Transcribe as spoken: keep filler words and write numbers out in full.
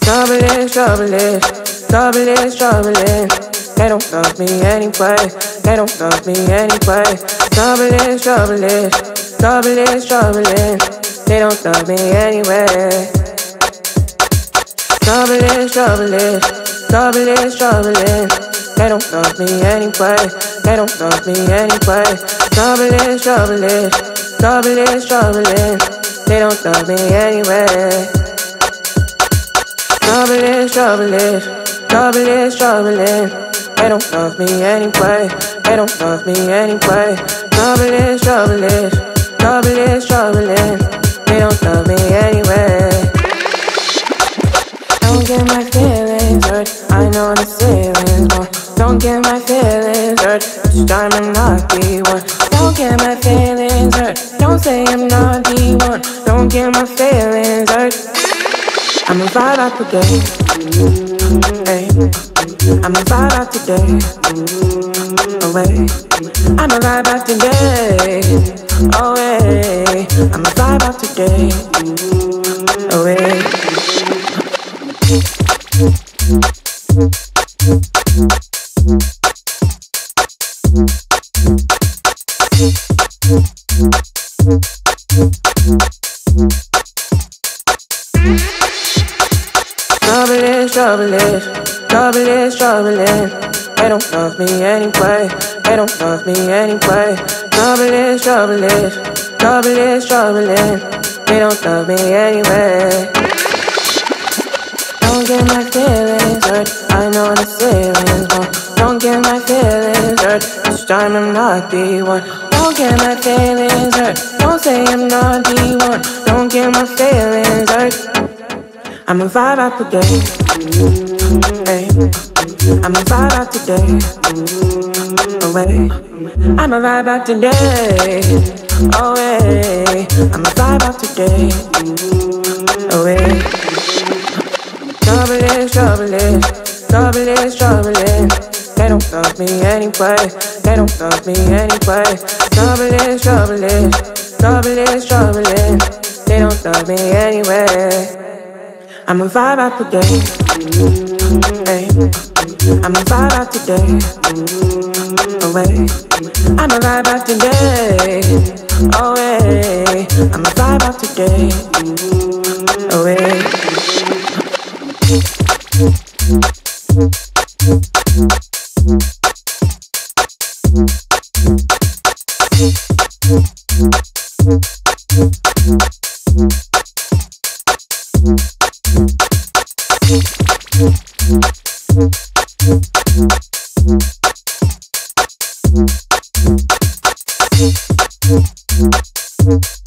Trouble is, trouble is, trouble is, trouble is. They don't love me anyway, they don't love me anyway. Trouble is, trouble is, trouble is, trouble is. They don't love me anyway. Trouble is, trouble is, trouble is, trouble is. They don't love me anyway, they don't love me anyway. Trouble is, trouble is, trouble is, trouble is. They don't love me anyway. Trouble is, trouble is, trouble is, trouble is. They don't love me anyway, they don't love me anyway. Trouble is, trouble is, trouble is, trouble is. They don't love me anyway. Don't get my feelings hurt, I know the ceiling's wrong. Don't get my feelings hurt, this time I'm not the one. Don't get my feelings hurt, don't say I'm not the one. Don't get my feelings hurt. I'm a vibe out today, hey. I'm a vibe out today, away. I'm a vibe out today, away. I'm a vibe out today, away. Trouble is, trouble is, trouble is, trouble is. They don't love me anyway, they don't love me anyway. Trouble is, trouble is, trouble is, trouble is. They don't love me anyway. Don't get my feelings hurt, I know the ceiling's wrong. Don't get my feelings hurt, this time I'm not the one. Don't get my feelings hurt, don't say I'm not the one. Don't get my feelings hurt. I'm a vibe out today, hey. I'm a vibe out today, away. I'm a vibe out today, away. I'm a vibe out today, away. Trouble is, trouble is, trouble is, trouble is. They don't love me anyway, they don't love me anyway. Trouble is, trouble is, trouble is, trouble is. They don't love me anyway. I'm a vibe out today, hey. I'm a vibe out today, away. I'm a vibe out today, away. I'm a vibe out today, away. Thank you.